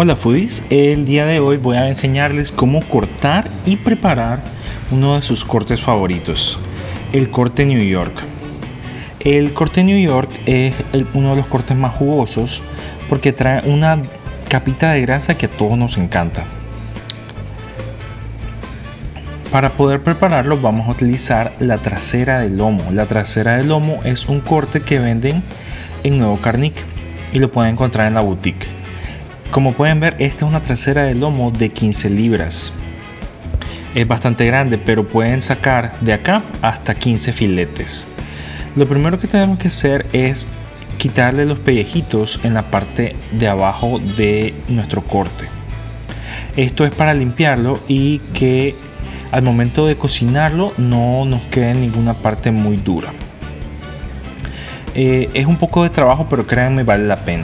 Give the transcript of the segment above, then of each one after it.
Hola foodies, el día de hoy voy a enseñarles cómo cortar y preparar uno de sus cortes favoritos, el corte New York. El corte New York es uno de los cortes más jugosos porque trae una capita de grasa que a todos nos encanta. Para poder prepararlo vamos a utilizar la trasera del lomo. La trasera del lomo es un corte que venden en Nuevo Carnic y lo pueden encontrar en la boutique. Como pueden ver, esta es una trasera de lomo de 15 libras. Es bastante grande, pero pueden sacar de acá hasta 15 filetes. Lo primero que tenemos que hacer es quitarle los pellejitos en la parte de abajo de nuestro corte. Esto es para limpiarlo y que al momento de cocinarlo no nos quede ninguna parte muy dura. Es un poco de trabajo, pero créanme, vale la pena.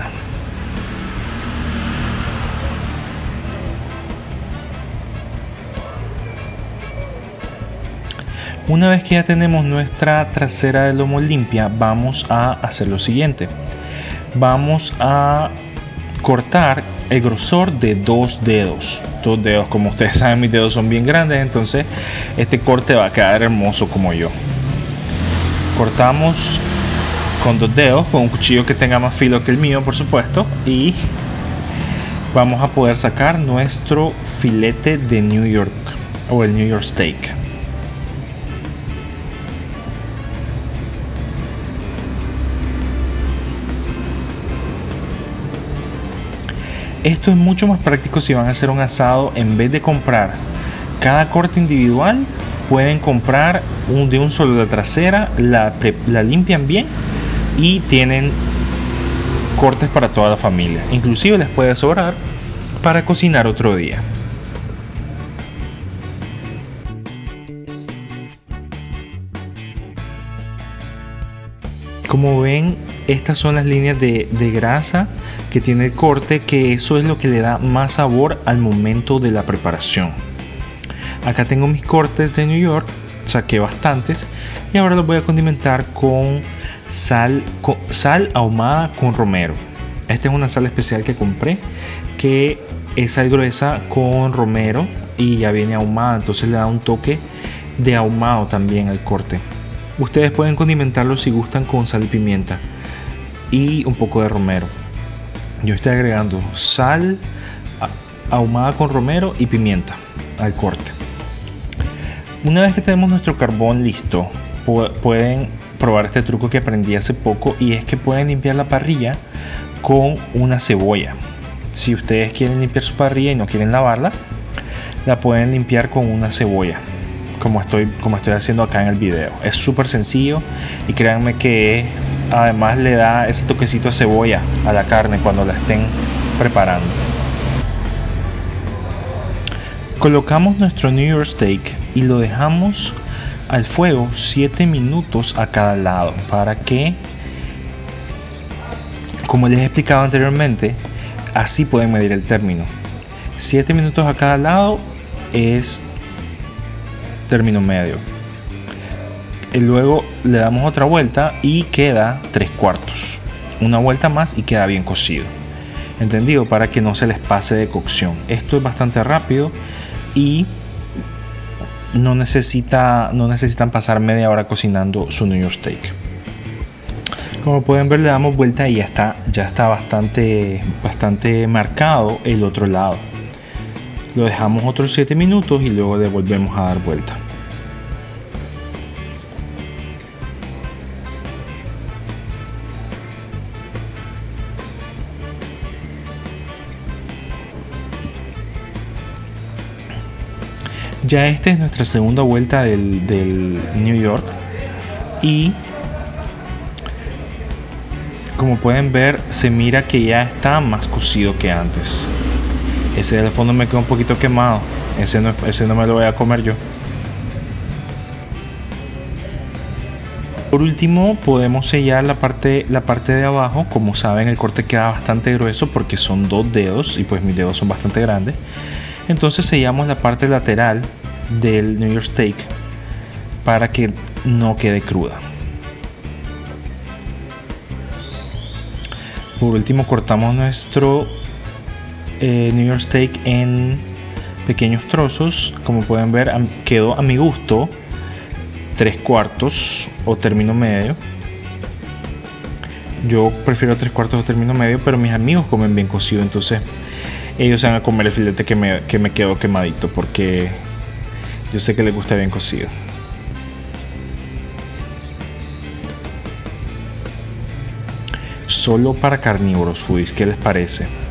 Una vez que ya tenemos nuestra trasera de lomo limpia, vamos a hacer lo siguiente. Vamos a cortar el grosor de 2 dedos. 2 dedos, como ustedes saben, mis dedos son bien grandes, entonces este corte va a quedar hermoso como yo. Cortamos con 2 dedos, con un cuchillo que tenga más filo que el mío, por supuesto, y vamos a poder sacar nuestro filete de New York o el New York Steak. Esto es mucho más práctico si van a hacer un asado. En vez de comprar cada corte individual, pueden comprar de un solo la trasera, la limpian bien y tienen cortes para toda la familia. Inclusive les puede sobrar para cocinar otro día. Como ven, estas son las líneas de grasa que tiene el corte, que eso es lo que le da más sabor al momento de la preparación. Acá tengo mis cortes de New York, saqué bastantes y ahora los voy a condimentar con sal ahumada con romero. Esta es una sal especial que compré, que es sal gruesa con romero y ya viene ahumada, entonces le da un toque de ahumado también al corte. Ustedes pueden condimentarlo si gustan con sal y pimienta y un poco de romero. Yo estoy agregando sal ahumada con romero y pimienta al corte. Una vez que tenemos nuestro carbón listo, pueden probar este truco que aprendí hace poco, y es que pueden limpiar la parrilla con una cebolla. Si ustedes quieren limpiar su parrilla y no quieren lavarla, la pueden limpiar con una cebolla, como estoy haciendo acá en el video. Es súper sencillo y créanme que además le da ese toquecito de cebolla a la carne cuando la estén preparando. Colocamos nuestro New York Steak y lo dejamos al fuego 7 minutos a cada lado para que, como les he explicado anteriormente, así pueden medir el término. 7 minutos a cada lado es término medio. Y luego le damos otra vuelta y queda 3/4. Una vuelta más y queda bien cocido. ¿Entendido? Para que no se les pase de cocción. Esto es bastante rápido y no necesitan pasar media hora cocinando su New York Steak. Como pueden ver, le damos vuelta y ya está bastante marcado el otro lado. Lo dejamos otros 7 minutos y luego le volvemos a dar vuelta. Ya esta es nuestra segunda vuelta del New York y como pueden ver, se mira que ya está más cocido que antes. Ese del fondo me quedó un poquito quemado. Ese no me lo voy a comer yo. Por último, podemos sellar la parte de abajo. Como saben, el corte queda bastante grueso porque son 2 dedos y pues mis dedos son bastante grandes. Entonces sellamos la parte lateral del New York Steak para que no quede cruda. Por último, cortamos nuestro New York Steak en pequeños trozos. Como pueden ver, quedó a mi gusto 3/4 o término medio. Yo prefiero 3/4 o término medio, pero mis amigos comen bien cocido, entonces ellos se van a comer el filete que me quedó quemadito, porque yo sé que les gusta bien cocido. Solo para carnívoros foodies, ¿qué les parece?